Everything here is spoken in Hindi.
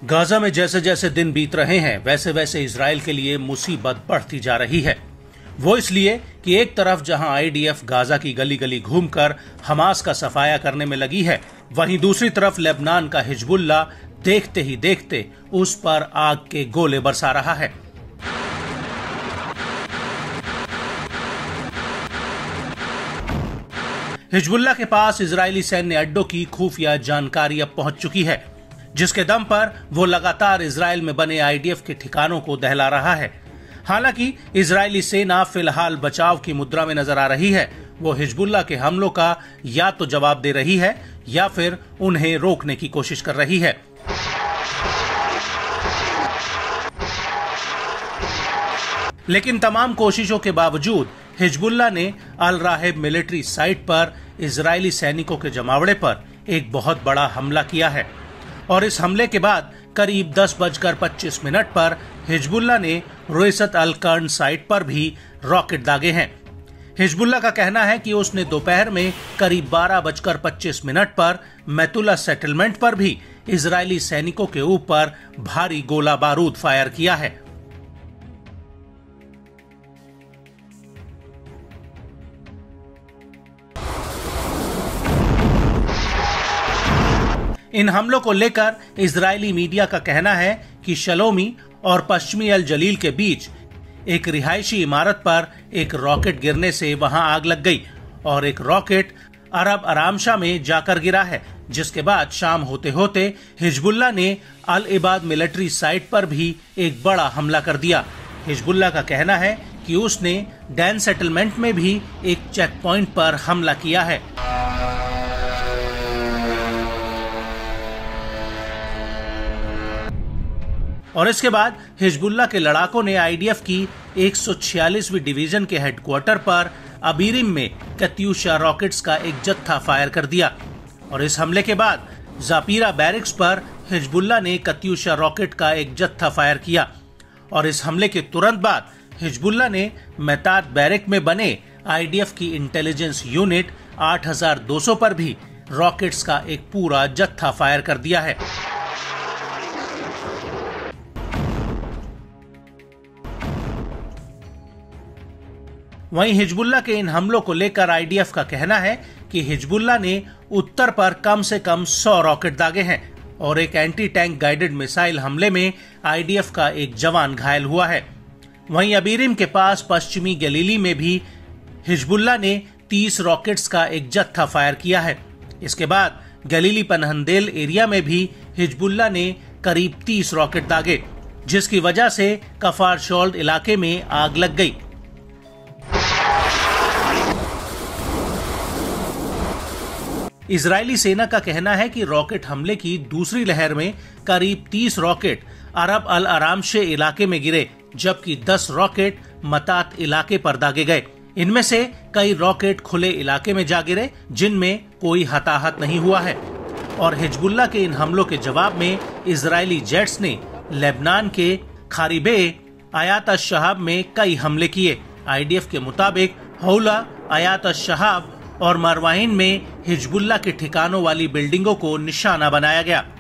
गाजा में जैसे जैसे दिन बीत रहे हैं वैसे वैसे इजराइल के लिए मुसीबत बढ़ती जा रही है। वो इसलिए कि एक तरफ जहां आईडीएफ गाजा की गली गली घूमकर हमास का सफाया करने में लगी है, वहीं दूसरी तरफ लेबनान का हिजबुल्लाह देखते ही देखते उस पर आग के गोले बरसा रहा है। हिजबुल्लाह के पास इजरायली सैन्य अड्डों की खुफिया जानकारी अब पहुंच चुकी है, जिसके दम पर वो लगातार इजराइल में बने आईडीएफ के ठिकानों को दहला रहा है। हालांकि इजरायली सेना फिलहाल बचाव की मुद्रा में नजर आ रही है। वो हिजबुल्लाह के हमलों का या तो जवाब दे रही है या फिर उन्हें रोकने की कोशिश कर रही है। लेकिन तमाम कोशिशों के बावजूद हिजबुल्लाह ने अल राहेब मिलिट्री साइट पर इजरायली सैनिकों के जमावड़े पर एक बहुत बड़ा हमला किया है और इस हमले के बाद करीब 10:25 पर हिजबुल्लाह ने रुइसत अल कर्न साइट पर भी रॉकेट दागे हैं। हिजबुल्लाह का कहना है कि उसने दोपहर में करीब 12:25 पर मैतुला सेटलमेंट पर भी इजरायली सैनिकों के ऊपर भारी गोला बारूद फायर किया है। इन हमलों को लेकर इजरायली मीडिया का कहना है कि शलोमी और पश्चिमी अल जलील के बीच एक रिहायशी इमारत पर एक रॉकेट गिरने से वहां आग लग गई और एक रॉकेट अरब आरामशाह में जाकर गिरा है, जिसके बाद शाम होते होते हिजबुल्लाह ने अल इबाद मिलिट्री साइट पर भी एक बड़ा हमला कर दिया। हिजबुल्लाह का कहना है कि उसने डैन सेटलमेंट में भी एक चेक पॉइंट पर हमला किया है। और इसके बाद हिजबुल्लाह के लड़ाकों ने आईडीएफ की 146वीं डिवीजन के हेडक्वार्टर पर अबीरिम में कत्यूशा रॉकेट्स का एक जत्था फायर कर दिया और इस हमले के बाद जापीरा बैरिक्स पर हिजबुल्लाह ने कत्यूशा रॉकेट का एक जत्था फायर किया और इस हमले के तुरंत बाद हिजबुल्लाह ने मेतात बैरिक में बने आईडीएफ की इंटेलिजेंस यूनिट 8200 पर भी रॉकेट्स का एक पूरा जत्था फायर कर दिया है। वहीं हिजबुल्लाह के इन हमलों को लेकर आईडीएफ का कहना है कि हिजबुल्लाह ने उत्तर पर कम से कम 100 रॉकेट दागे हैं और एक एंटी टैंक गाइडेड मिसाइल हमले में आईडीएफ का एक जवान घायल हुआ है। वहीं अबीरिम के पास पश्चिमी गलीली में भी हिजबुल्लाह ने 30 रॉकेट्स का एक जत्था फायर किया है। इसके बाद गलीली पनहंदेल एरिया में भी हिजबुल्लाह ने करीब 30 रॉकेट दागे, जिसकी वजह से कफार शोल्ड इलाके में आग लग गई। इजरायली सेना का कहना है कि रॉकेट हमले की दूसरी लहर में करीब 30 रॉकेट अरब अल आरामशे इलाके में गिरे, जबकि 10 रॉकेट मतात इलाके पर दागे गए। इनमें से कई रॉकेट खुले इलाके में जा गिरे, जिनमें कोई हताहत नहीं हुआ है। और हिजबुल्लाह के इन हमलों के जवाब में इजरायली जेट्स ने लेबनान के खारिबे आयात अश-शहाब में कई हमले किए। आईडीएफ के मुताबिक हौला, आयात अश-शहाब और मरवाइन में हिजबुल्लाह के ठिकानों वाली बिल्डिंगों को निशाना बनाया गया।